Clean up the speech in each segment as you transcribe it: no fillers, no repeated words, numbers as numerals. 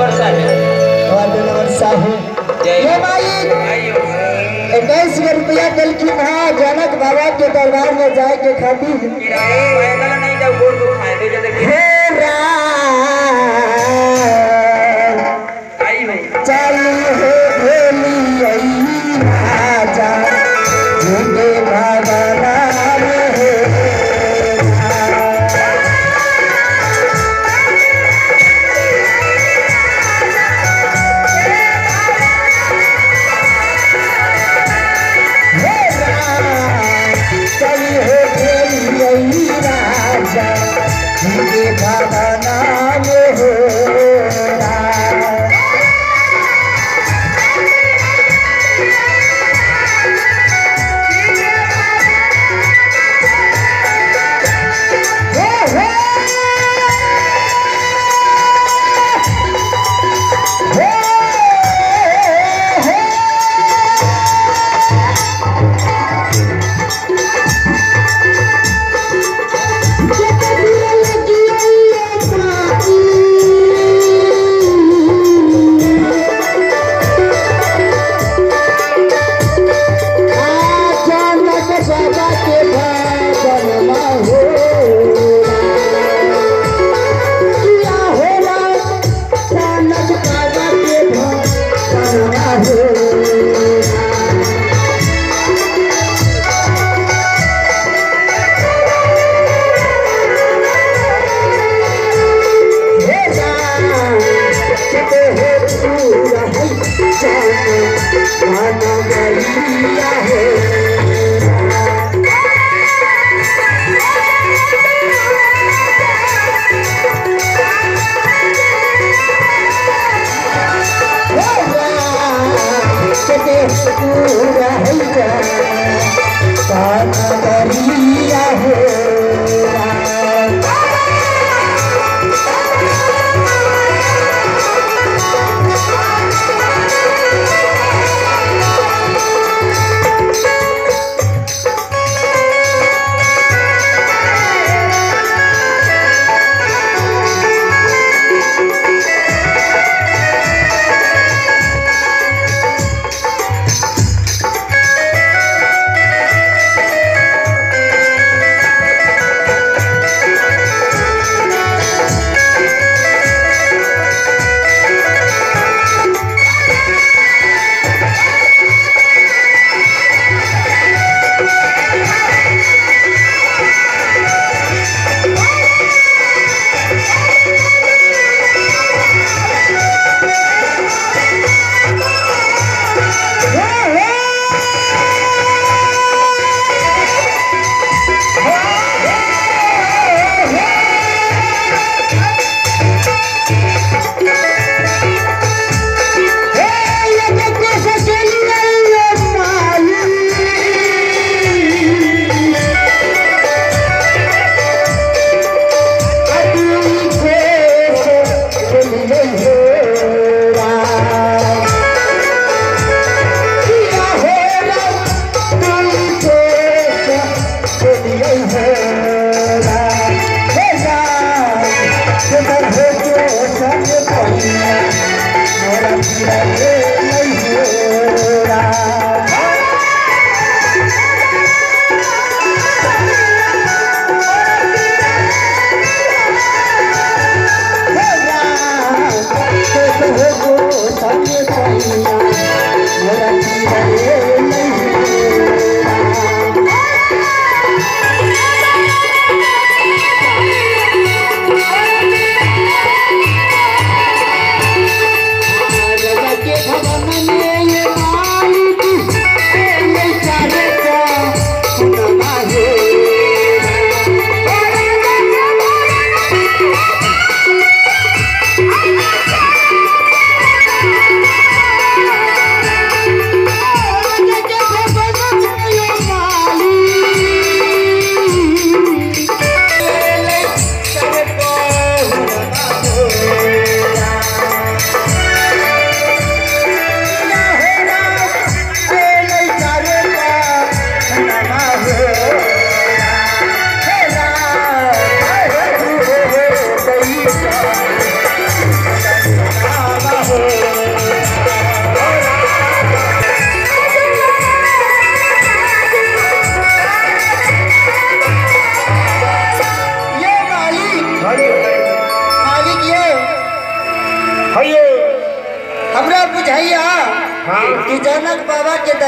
वर्षा है ये भाई 21 रुपया कल की महाजनक बाबा के दरबार में जाए के खातिर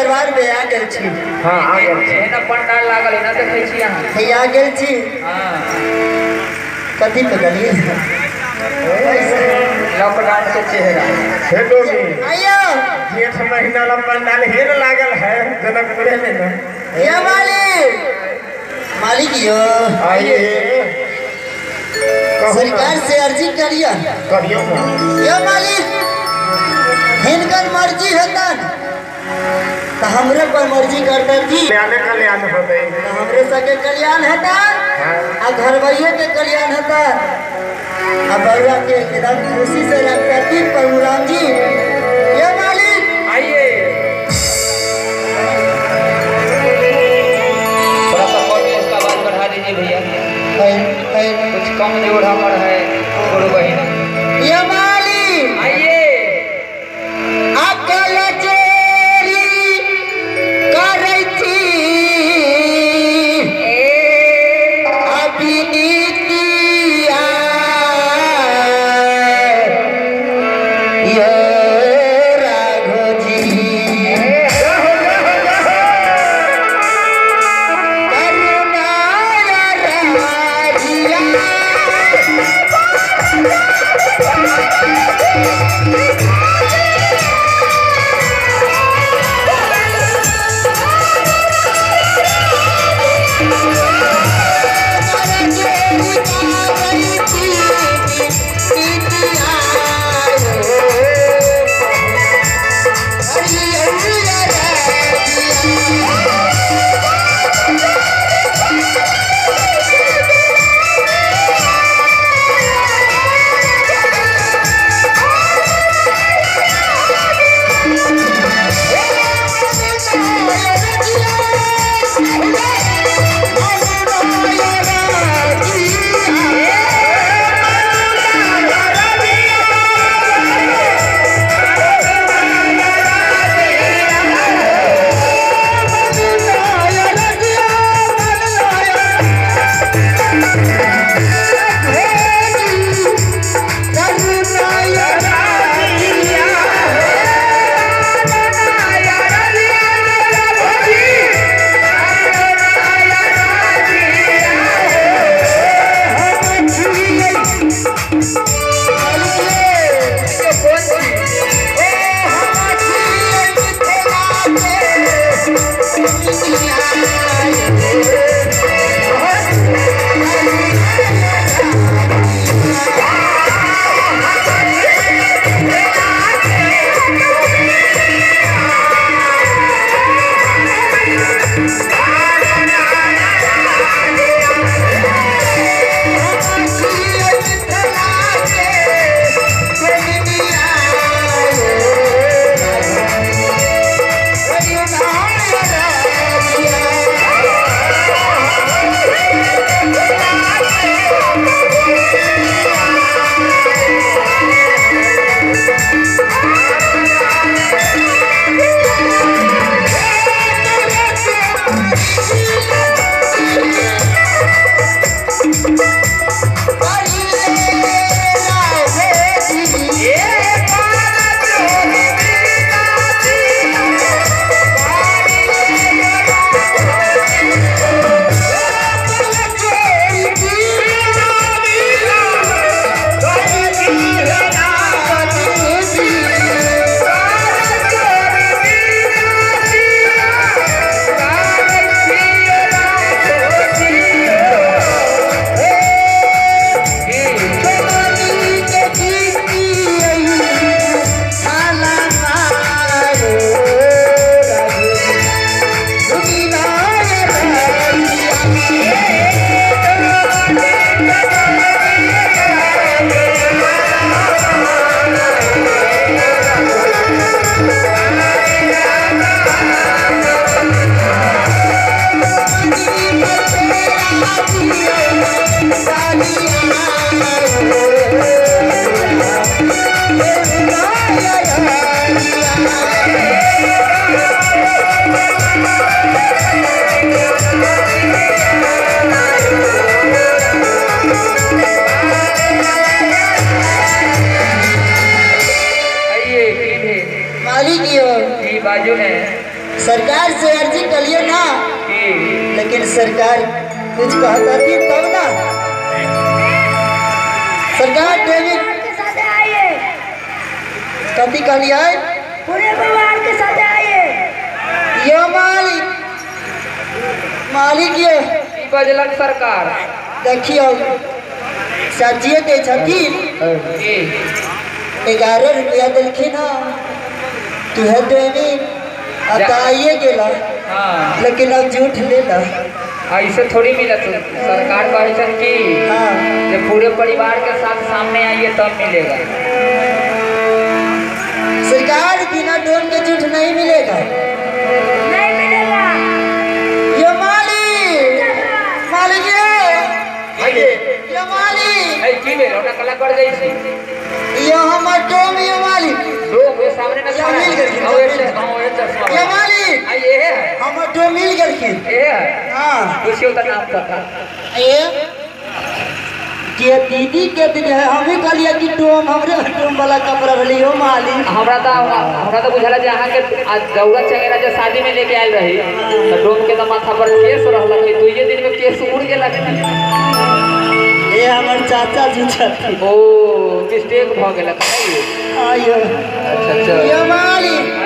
दरबार में आ गए छी। हाँ आ गए ना पंडाल लागल है ना देखे छी यहाँ है आ गए छी। हाँ कथी पे गलिए लॉकडाउन के चेहरा हेलो जी आइयो जेठ महीना ला पंडाल हेर लागल है जनकपुर में ना ये मालिक यो आइए सरकार से अर्जी करियो करियो ना यो मालिक हिनकर मर्जी है तो हमरे पर मर्जी करता जी कल्याण होते हमरे सके कल्याण है आ घर भैया के कल्याण है अब बउआ के एकदम खुशी से रखता थी परमुराम जी ये मालिक आइए थोड़ा सा और इसका आवाज बढ़ा दीजिए भैया कुछ कम जोर हमर है गुरु बहन ये मालिक आइए अकल चोरी करै छी अभिनीतिया ये सरकार कुछ कहता थी तब ना। सरकार डेविड के साथ आइए, कथी कहलिए? पूरे परिवार के साथ आइए। यो मालिक मालिक ये की बजलक सरकार देखियो सब्जिए दे छथिन जी 11 रुपया दिलखिन तू है डेविड अब तो आइए गेला हाँ लेकिन अब झूठ लेला। ऐसे थोड़ी मिलत सरकार कहन कि हाँ जब पूरे परिवार के साथ सामने आइए तब मिलेगा। सरकार बिना डोन के झूठ नहीं मिलेगा। नहीं मिलेगा। ये मालिक मालिक ये मालिक ए की भेल ओटा कला कर जाई छी ये हमर डोम ये मालिक दो के सामने में या मिल गेलखिन, आओ एक गांव एक चश्मा ये मालिक आ ये है हमर डोम मिल गेलखिन। ए है हाँ पूछियो त नाम पता ये के दीदी के दिन है हमें कहलिए कि डोम हमरे डोम वाला कपड़ा भले हो मालिक। हमरा तो बुझाला जे अहाँ के दौरा चंगेरा जे शादी में लेके आयल रही तो डोम के तो माथा पर केस रहला कि दुइये दिन में केस उड़ गेला। ये हमर चाचा जी छथिन। ओ मिस्टेक भ गेला नहीं। आयो अच्छा अच्छा ये मालिक